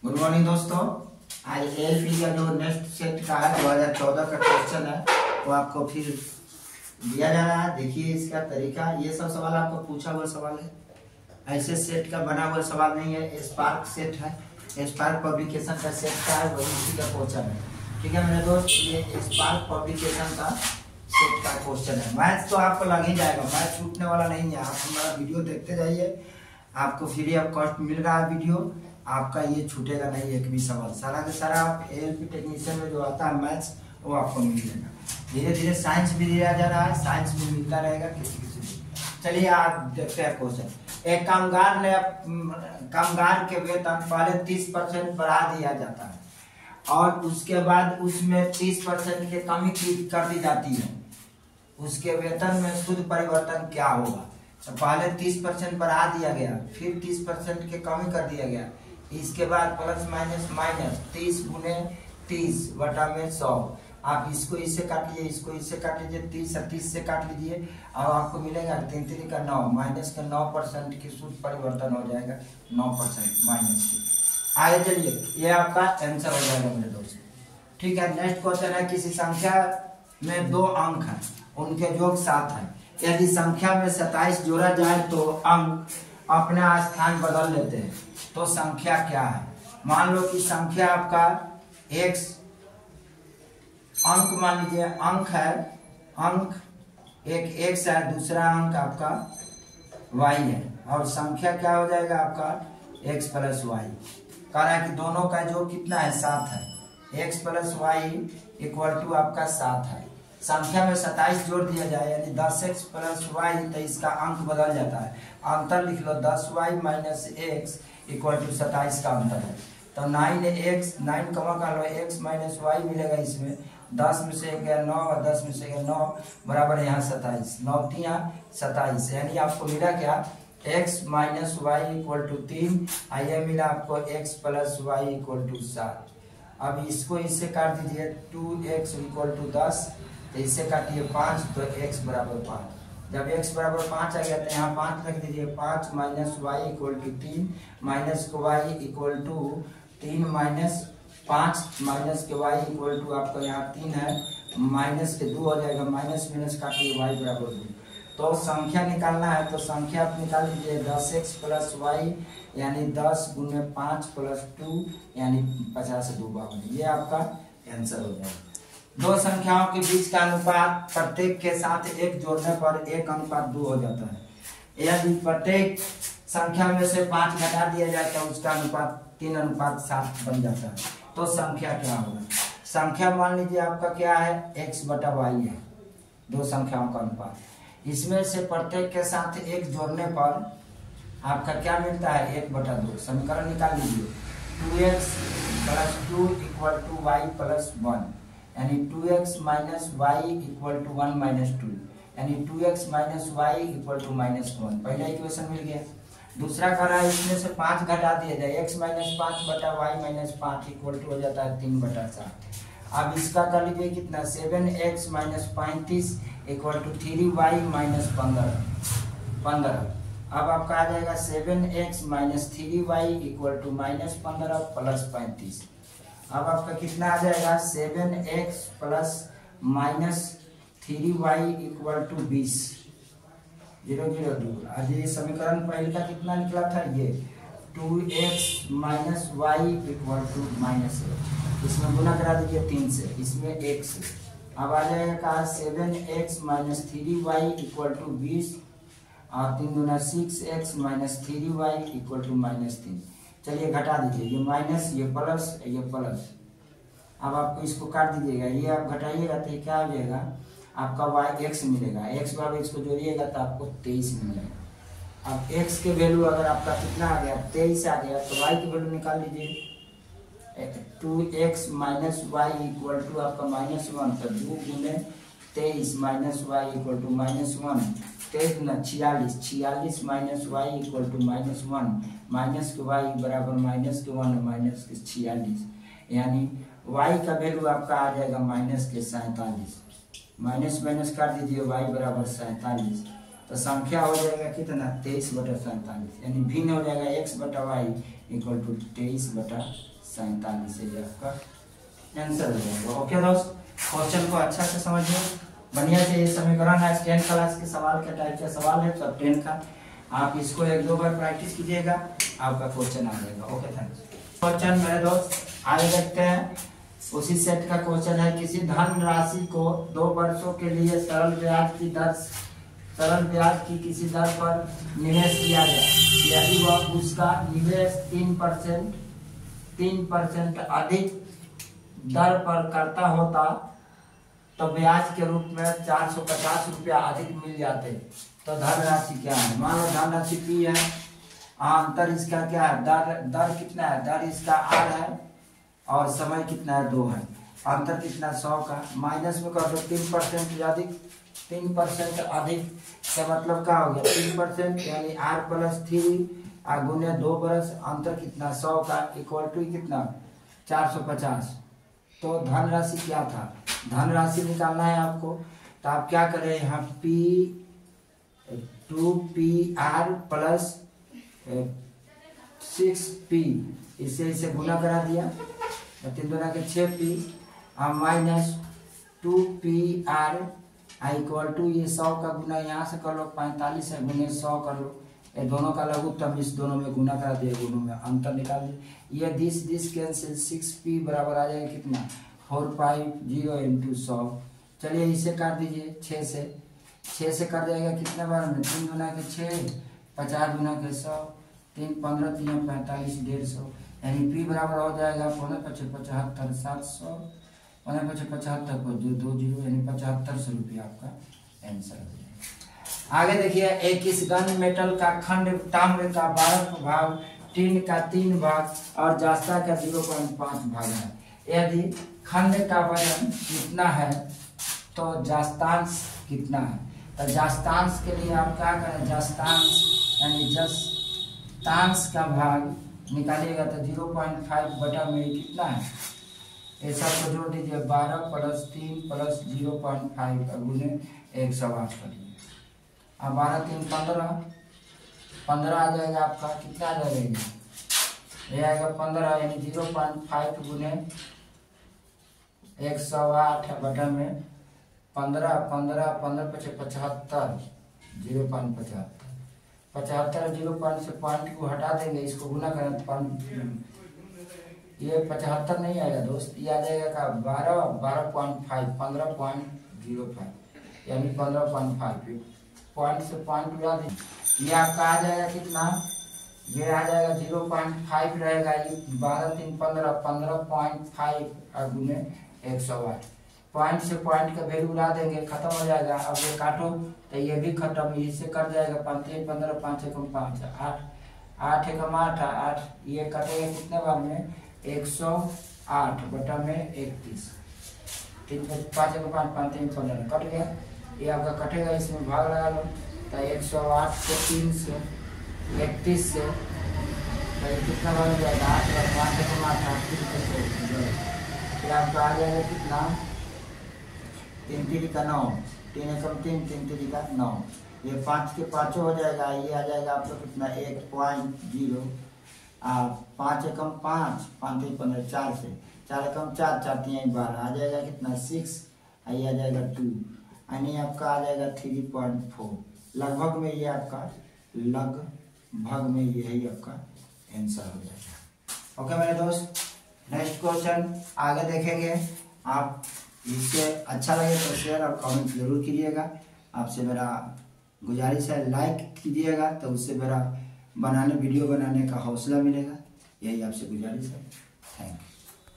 Good morning दोस्तों। आज ALP का जो नेक्स्ट सेट का है 2014 का क्वेश्चन है वो आपको फिर दिया जा रहा है। देखिए इसका तरीका, ये सब सवाल आपको पूछा हुआ सवाल है, ऐसे सेट का बना हुआ सवाल नहीं है। स्पार्क सेट है, स्पार्क पब्लिकेशन का सेट का है, वही इसी का क्वेश्चन है। ठीक है मेरे दोस्त, ये स्पार्क पब्लिकेशन का सेट का क्वेश्चन है। मैथ्स तो आपको लग ही जाएगा, मैथ्स छूटने वाला नहीं है। आप हमारा वीडियो देखते जाइए, आपको फ्री ऑफ कॉस्ट मिल रहा है वीडियो, आपका ये छूटेगा नहीं एक भी सवाल। सारा का सारा आप एएलपी टेक्नीशियन में जो आता है मैथ्स वो आपको मिल जाएगा। धीरे धीरे साइंस भी दिया जा रहा है, साइंस भी मिलता रहेगा किसी किसी भी। चलिए आप देखते हैं क्वेश्चन। एक कामगार के वेतन पहले 30% बढ़ा दिया जाता है और उसके बाद उसमें 30% की कमी कर दी जाती है। उसके वेतन में शुद्ध परिवर्तन क्या होगा? तो पहले 30% बढ़ा दिया गया, फिर 30% की कमी कर दिया गया, इसके बाद प्लस माइनस माइनस 30 गुने 30 बटा में 100। आप इसको इससे काट लीजिए, इसको इससे काट लीजिए, 30 और 30 से काट लीजिए और आपको मिलेगा 3 3 का 9, माइनस का 9% की शुद्ध परिवर्तन हो जाएगा 9% माइनस की। आगे चलिए, ये आपका आंसर हो जाएगा मेरे दोस्त। ठीक है, नेक्स्ट क्वेश्चन है, किसी संख्या में 2 अंक है, उनके योग 7 है। यदि संख्या में 27 जोड़ा जाए तो अंक अपना स्थान बदल लेते हैं, तो संख्या क्या है? मान लो कि संख्या आपका x अंक, मान लीजिए अंक है, अंक एक x है, दूसरा अंक आपका y है, और संख्या क्या हो जाएगा आपका x प्लस y। कह रहा है कि दोनों का जो कितना है 7 है, x plus y equal to आपका 7 है। संख्या में 27 जोड़ दिया जाए यानी 10x प्लस वाई, तो इसका अंक बदल जाता है। अंतर लिख लो, 10y minus x equal to 27 का अंतर है। तो 9x 9 कमा कर लो, x माइनस वाई मिलेगा। इसमें 10 में से गया 9 और 10 में से गया 9 बराबर यहाँ 27, 9 तिया 27, यानी आपको मिला क्या? x minus y equal to 3, ये मिला आपको x plus y equal to 7। अब इसको इससे काट दीजिए, 2x इक्वल टू 10, तो इससे काटिए 5, तो x बराबर 5। जब x बराबर 5 आ गया तो यहाँ 5 रख दीजिए। 5 minus y equal to 3, minus के y equal to 3 minus 5, minus के वाई इक्वल टू आपको यहाँ 3 है, माइनस के 2 हो जाएगा, माइनस माइनस काटिए y बराबर 2। तो संख्या निकालना है, तो संख्या आप निकाल लीजिए, 10x प्लस वाई यानी 10 गुने 5 प्लस 2 यानी 50 से 2 52। ये आपका आंसर हो जाएगा। दो संख्याओं के बीच का अनुपात प्रत्येक के साथ 1 जोड़ने पर 1 अनुपात 2 हो जाता है। यदि प्रत्येक संख्या में से 5 घटा दिया जाए तो उसका अनुपात 3 अनुपात 7 बन जाता है। तो संख्या क्या होगा? संख्या मान लीजिए आपका क्या है, x बटा वाई है, दो संख्याओं का अनुपात। इसमें से प्रत्येक के साथ 1 जोड़ने पर आपका क्या मिलता है, 1 बटा 2। समीकरण निकाल लीजिए, 2x plus 2 equal to y plus 1, यानी 2x minus y equal to 1 minus 2, यानी 2x minus y equal to minus 1। पहला इक्वेशन मिल गया। दूसरा कह रहा है इसमें से 5 घटा दिया जाए, x माइनस 5 बटा वाई माइनस 5 इक्वल टू हो जाता है 3 बटा 7। अब इसका कर लीजिए कितना, 7x minus 35 equal to 3y minus 15। अब आपका आ जाएगा 7x minus 3y equal to minus 15 plus 35। अब आपका कितना आ जाएगा, 7x plus minus 3y equal to 20, 0 0 2। आज ये समीकरण पहले का कितना निकला था, ये 2x minus y equal to minus, इसमें गुना करा दीजिए 3 से, इसमें 1 से। अब आ जाएगा 7x minus 3y equal to 20 और 3 गुना 6x minus 3y equal to minus 3। चलिए घटा दीजिए, ये माइनस ये प्लस ये प्लस। अब आपको इसको काट दीजिएगा, ये आप घटाइएगा तो क्या हो जाएगा आपका y x मिलेगा, x बराबर इसको जोड़िएगा तो आपको 23 मिलेगा। अब x के वैल्यू अगर आपका कितना आ गया, 23 आ गया, तो y की वैल्यू निकाल लीजिए, 2x minus y equal to आपका माइनस 1, तो 2 गुने 23 minus y equal to minus 1, 23 गुना 46, 46 minus y equal to minus 1, minus के वाई बराबर माइनस के 1 माइनस के 46, यानी y का वैल्यू आपका आ जाएगा माइनस के 47। माइनस माइनस काट दीजिए, y बराबर 47, तो संख्या हो जाएगा कितना, 23 बटा 47, यानी भिन्न हो जाएगा x बटा वाई इक्वल टू 23/47 से ये आपका आंसर हो जाएगा। ओके दोस्त, क्वेश्चन को अच्छा से समझिए, बढ़िया से। ये समीकरण है 10 क्लास के सवाल के टाइप का सवाल है, तो 10 का आप इसको 1-2 बार प्रैक्टिस कीजिएगा, आपका क्वेश्चन आ जाएगा। Okay thanks. क्वेश्चन मेरे दोस्त आगे देखते हैं, उसी सेट का क्वेश्चन है। किसी धन राशि को 2 वर्षों के लिए सरल ब्याज की किसी दर पर निवेश किया गया, यदि वह उसका निवेश 3% अधिक दर पर करता होता तो ब्याज के रूप में 450 रुपया अधिक मिल जाते। तो धनराशि क्या है? मान लो धनराशि P है, अंतर इसका क्या है, दर कितना है, दर इसका R है और समय कितना है 2 है, अंतर कितना 100 का, माइनस में कर दो 3% अधिक, 3% अधिक का मतलब क्या हो गया 3% यानी R+3 गुने 2 बरस, अंतर कितना 100 का, इक्वल टू कितना 450। तो धनराशि क्या था, धनराशि निकालना है आपको, तो आप क्या करें यहाँ P2PR + 6P इसे गुना करा दिया, 3 दूना के 6P minus 2PR equal to ये 100 का गुना यहाँ से कर लो 45 है गुने 100 कर लो, ये दोनों का लघुत्तम इस दोनों में गुना करा दिया, गुणों में अंतर निकाल दिया। ये दिस कैंसिल, 6P बराबर आ जाएगा कितना 450 × 100। चलिए इसे काट दीजिए 6 से कर जाएगा कितने बार में, 3 दूना के 6, 50 दूना के 100, 3 15 3 45 150, यानी P बराबर हो जाएगा 75 75 700, 75 को जो 2 जीरो यानी 7500 रुपया आपका आंसर हो जाएगा। आगे देखिए, एक इस घन मेटल का खंड ताम्र का 12 भाग, टिन का 3 भाग और जास्ता का 0.5 भाग है। यदि खंड का वजन कितना है तो जास्तांश कितना है। तो जास्तांश के लिए आप क्या करें, जास्तांश यानी जस्तांश का भाग निकालिएगा तो 0.5 बटा में कितना है, ये सब को जोड़ दीजिए 12 + 3 + 0.5 गुने 108 करिए। अब 12 3 15 आ जाएगा आपका, कितना आ जाएगा ये आएगा 15 यानी 0.5 गुने 108 बटा में 15 15 15 × 75 0.75 75 0 से पॉइंट को हटा देंगे, इसको गुना करें ये 75 नहीं आएगा दोस्त, ये आ जाएगा का 12.5 15.05 यानी 15.5 पॉइंट से पॉइंट उड़ा दीजिए, ये आपका आ जाएगा कितना, ये आ जाएगा 0.5 रहेगा, ये 12 3 15 15.5 गुने 108, पॉइंट से पॉइंट का वैल्यू उड़ा देंगे, खत्म हो जाएगा। अब ये काटो तो ये भी खत्म, इससे कट जाएगा 5 3 15 5 1 5 8 8 1 8 8, ये कटेगा कितने बार में 108 बटा में 31, 3 5 1 5 5 3 15 कट गया, ये आपका कटेगा, इसमें भाग लगा लो तो 108 से 3 से 31 से तो कितना बार हो जाएगा 8 5 1 8 8 फिर आपका आ जाएगा कितना 3 3 का 9, 3 1 3 3 3 का 9, ये 5 के 5 हो जाएगा, ये आ जाएगा आपका कितना 1.0, 5 1 5 5 3 15 4 से 4 1 4 4 3 12 आ जाएगा कितना 6, ये आ जाएगा 2 यानी आपका आ जाएगा 3.4, लगभग में ये आपका लगभग में यही आपका आंसर हो जाएगा। ओके मेरे दोस्त, नेक्स्ट क्वेश्चन आगे देखेंगे। आप इससे अच्छा लगे तो शेयर और कमेंट जरूर कीजिएगा, आपसे मेरा गुजारिश है लाइक कीजिएगा, तो उससे मेरा वीडियो बनाने का हौसला मिलेगा, यही आपसे गुजारिश है। Thank you.